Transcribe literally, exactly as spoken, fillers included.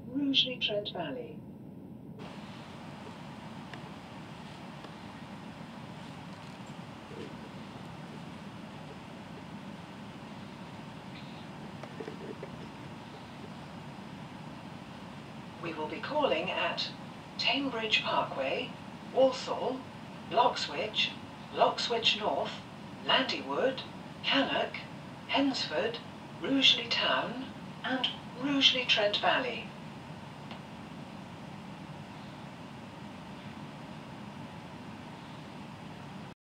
Rugeley Trent Valley. We will be calling at Tamebridge Parkway, Walsall, Lockswitch, Lockswitch North, Landywood, Cannock, Hensford, Rugeley Town and Rugeley Trent Valley.